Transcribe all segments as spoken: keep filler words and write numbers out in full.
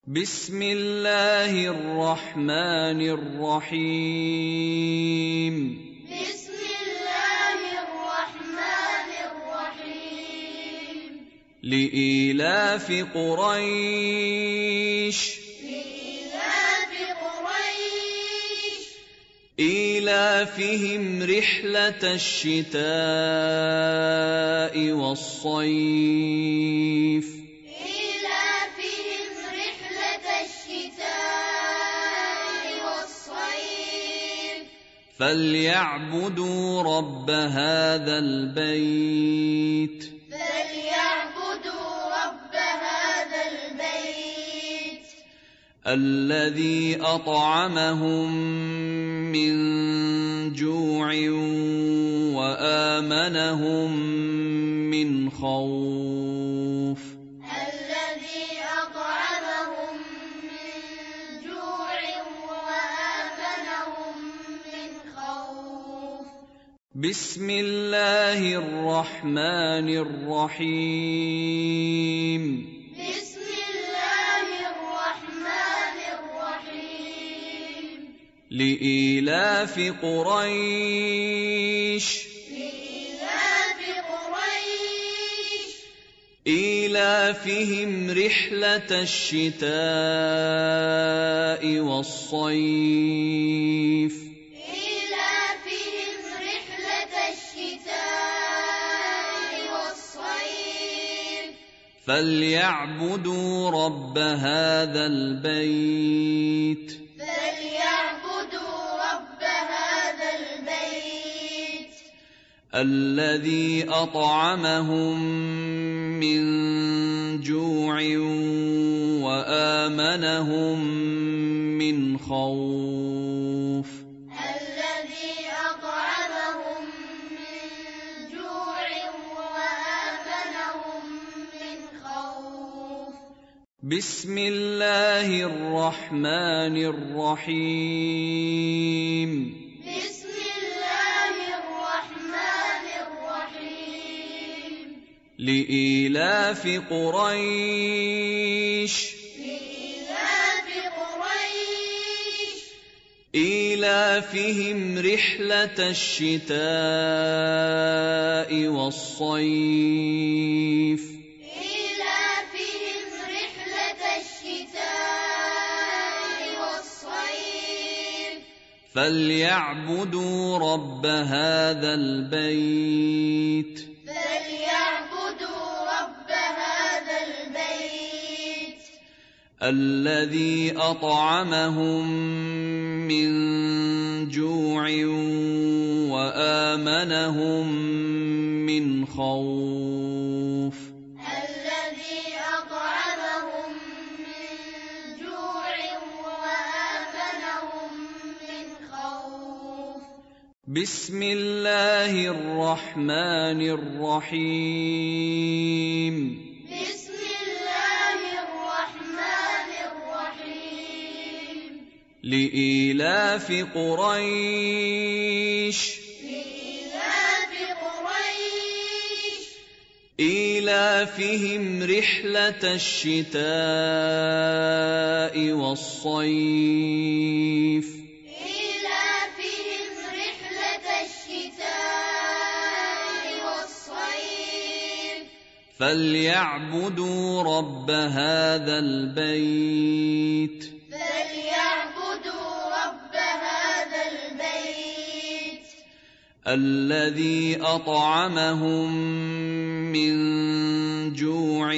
بسم الله الرحمن الرحيم بسم الله الرحمن الرحيم لإيلاف قريش لإيلاف قريش إيلافهم رحلة الشتاء والصيف إيلافهم رحلة الشتاء والصيف فليعبدوا رب هذا البيت فليعبدوا رب هذا البيت الذي أطعمهم من جوع وآمنهم من خوف الذي أطعمهم من جوع وآمنهم من خوف بسم الله الرحمن الرحيم بسم الله الرحمن الرحيم لإيلاف قريش لإيلاف قريش إيلافهم رحلة الشتاء والصيف إيلافهم رحلة الشتاء والصيف فليعبدوا رب هذا البيت فليعبدوا رب هذا البيت الذي أطعمهم من جوع وآمنهم من خوف الذي أطعمهم من جوع وآمنهم من خوف بسم الله الرحمن الرحيم بسم الله الرحمن الرحيم لإيلاف قريش لإيلاف قريش إيلافهم رحلة الشتاء والصيف إيلافهم رحلة الشتاء والصيف فليعبدوا رب هذا البيت فليعبدوا رب هذا البيت الذي أطعمهم من جوع وآمنهم من خوف الذي أطعمهم من جوع وآمنهم من خوف بسم الله الرحمن الرحيم بسم الله الرحمن الرحيم لإيلاف قريش لإيلاف قريش إيلافهم رحلة الشتاء والصيف إيلافهم رحلة الشتاء والصيف فليعبدوا رب هذا البيت فليعبدوا رب هذا البيت الذي أطعمهم من جوع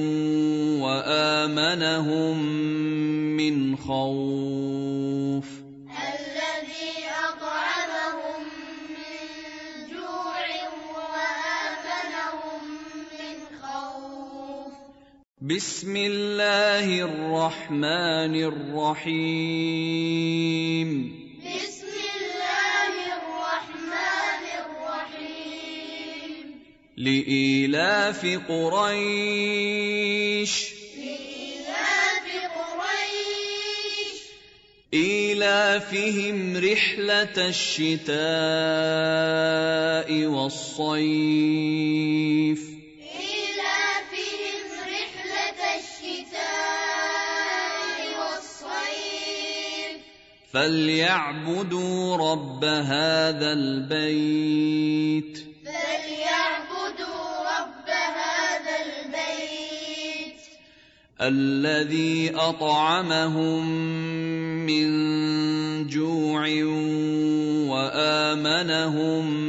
وآمنهم من خوف الذي أطعمهم من جوع وآمنهم من خوف بسم الله الرحمن الرحيم بسم الله الرحمن الرحيم لإيلاف قريش لإيلاف قريش إيلافهم رحلة الشتاء والصيف إيلافهم رحلة الشتاء فليعبدوا رب هذا البيت فليعبدوا رب هذا البيت الذي أطعمهم من جوع وآمنهم